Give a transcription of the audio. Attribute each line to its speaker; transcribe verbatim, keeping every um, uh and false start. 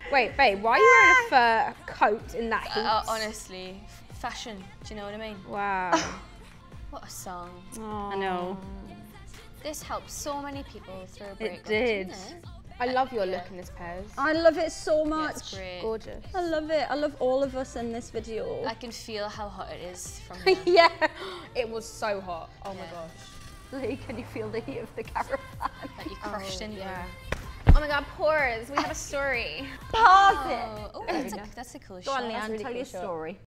Speaker 1: Wait, babe, why are you wearing a fur coat in that heat?
Speaker 2: Uh, honestly, fashion, do you know what I mean?
Speaker 1: Wow.
Speaker 2: What a song.
Speaker 1: Aww.
Speaker 3: I know.
Speaker 2: This helped so many people through a breakup.
Speaker 3: It did.
Speaker 2: Didn't it?
Speaker 1: I love your
Speaker 2: Yeah.
Speaker 1: look in this, Pez.
Speaker 3: I love it so
Speaker 2: Yeah,
Speaker 3: much.
Speaker 2: it's great.
Speaker 1: Gorgeous.
Speaker 3: I love it. I love all of us in this video.
Speaker 2: I can feel how hot it is from here.
Speaker 1: Yeah, it was so hot. Oh
Speaker 2: Yeah.
Speaker 1: my gosh.
Speaker 3: Lee, can you feel the heat of the caravan?
Speaker 2: That you crushed
Speaker 1: Oh,
Speaker 2: into.
Speaker 1: yeah. Oh my god, pores. We have a story.
Speaker 3: Pause it.
Speaker 2: Oh, oh that's, a, that's a cool
Speaker 3: Go
Speaker 2: shot.
Speaker 3: on, Leigh-Anne,
Speaker 1: really
Speaker 3: tell
Speaker 1: cool
Speaker 3: your
Speaker 1: shot.
Speaker 3: story.